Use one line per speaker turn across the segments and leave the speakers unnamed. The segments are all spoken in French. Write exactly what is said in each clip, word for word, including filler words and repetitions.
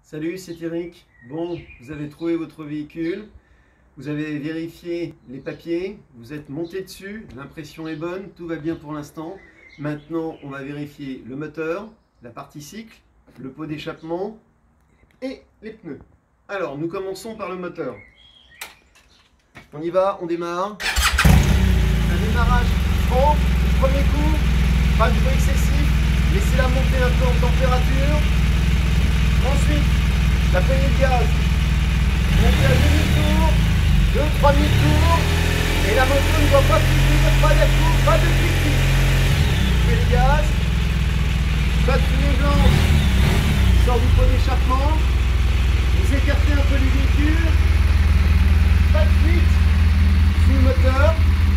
Salut, c'est Eric. Bon, vous avez trouvé votre véhicule, vous avez vérifié les papiers, vous êtes monté dessus, l'impression est bonne, tout va bien pour l'instant. Maintenant, on va vérifier le moteur, la partie cycle, le pot d'échappement et les pneus. Alors, nous commençons par le moteur. On y va, on démarre. Un démarrage franc, du premier coup, pas de bruit excessif, laissez-la monter un peu en température. Ensuite, la poignée de gaz, montez à demi-tour, deux trois tours, et la moto ne doit pas fuir, pas d'atout, pas de clic. Montez le gaz, pas de fumée blanche, sort du pot d'échappement, vous écartez un peu du véhicule, pas de fuite sous le moteur,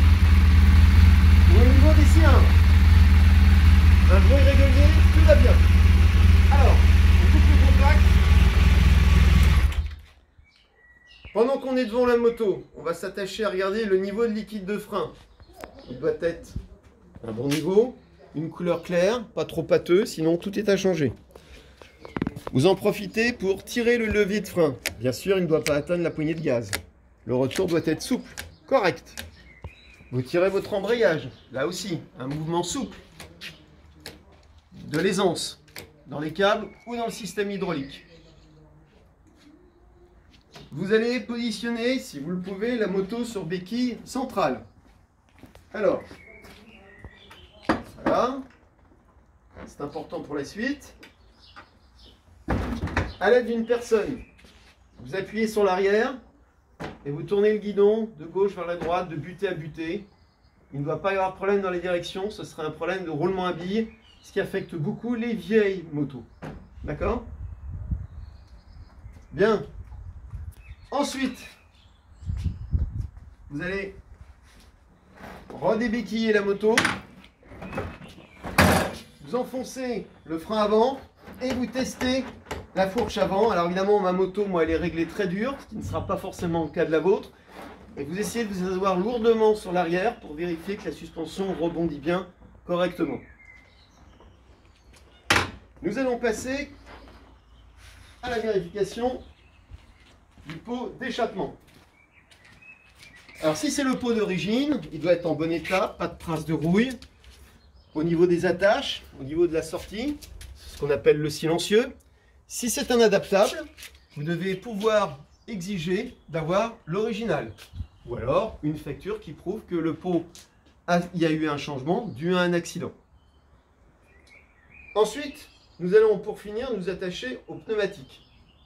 ou au niveau des cylindres. Un bruit régulier, tout va bien. Alors, on coupe le contact. Pendant qu'on est devant la moto, on va s'attacher à regarder le niveau de liquide de frein. Il doit être un bon niveau, une couleur claire, pas trop pâteux, sinon tout est à changer. Vous en profitez pour tirer le levier de frein. Bien sûr, il ne doit pas atteindre la poignée de gaz. Le retour doit être souple, correct. Vous tirez votre embrayage, là aussi, un mouvement souple. De l'aisance, dans les câbles ou dans le système hydraulique. Vous allez positionner, si vous le pouvez, la moto sur béquille centrale. Alors, voilà, c'est important pour la suite. À l'aide d'une personne, vous appuyez sur l'arrière et vous tournez le guidon de gauche vers la droite, de butée à butée. Il ne doit pas y avoir de problème dans les directions, ce serait un problème de roulement à billes, ce qui affecte beaucoup les vieilles motos. D'accord? Bien. Ensuite, vous allez redébéquiller la moto, vous enfoncez le frein avant et vous testez la fourche avant. Alors évidemment, ma moto, moi, elle est réglée très dure, ce qui ne sera pas forcément le cas de la vôtre. Et vous essayez de vous asseoir lourdement sur l'arrière pour vérifier que la suspension rebondit bien correctement. Nous allons passer à la vérification du pot d'échappement. Alors si c'est le pot d'origine, il doit être en bon état, pas de traces de rouille. Au niveau des attaches, au niveau de la sortie, ce qu'on appelle le silencieux. Si c'est un adaptable, vous devez pouvoir exiger d'avoir l'original. Ou alors une facture qui prouve que le pot, a, il y a eu un changement dû à un accident. Ensuite, nous allons pour finir nous attacher aux pneumatiques.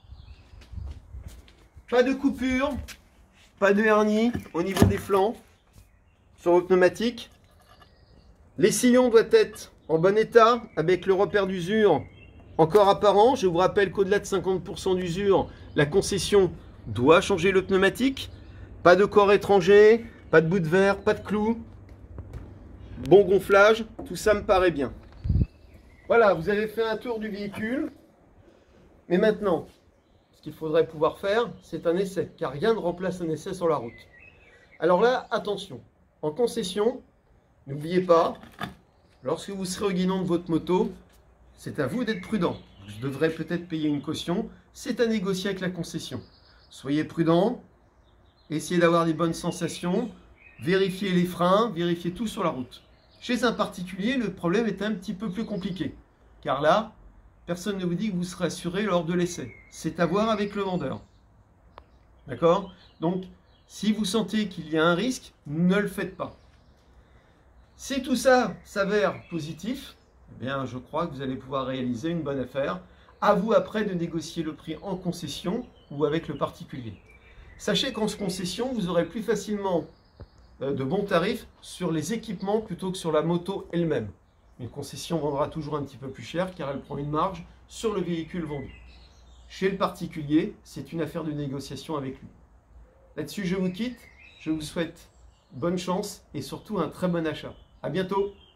Pas de coupure, pas de hernie au niveau des flancs sur vos pneumatiques. Les sillons doivent être en bon état avec le repère d'usure encore apparent. Je vous rappelle qu'au-delà de cinquante pour cent d'usure, la concession doit changer le pneumatique. Pas de corps étranger, pas de bout de verre, pas de clous. Bon gonflage, tout ça me paraît bien. Voilà, vous avez fait un tour du véhicule. Mais maintenant, ce qu'il faudrait pouvoir faire, c'est un essai, car rien ne remplace un essai sur la route. Alors là, attention, en concession, n'oubliez pas, lorsque vous serez au guidon de votre moto, c'est à vous d'être prudent. Vous devrez peut-être payer une caution, c'est à négocier avec la concession. Soyez prudent, essayez d'avoir des bonnes sensations, vérifiez les freins, vérifiez tout sur la route. Chez un particulier, le problème est un petit peu plus compliqué, car là, personne ne vous dit que vous serez assuré lors de l'essai. C'est à voir avec le vendeur. D'accord? Donc, si vous sentez qu'il y a un risque, ne le faites pas. Si tout ça s'avère positif, eh bien, je crois que vous allez pouvoir réaliser une bonne affaire. À vous après de négocier le prix en concession ou avec le particulier. Sachez qu'en concession, vous aurez plus facilement de bons tarifs sur les équipements plutôt que sur la moto elle-même. Une concession vendra toujours un petit peu plus cher car elle prend une marge sur le véhicule vendu. Chez le particulier, c'est une affaire de négociation avec lui. Là-dessus, je vous quitte. Je vous souhaite bonne chance et surtout un très bon achat. À bientôt.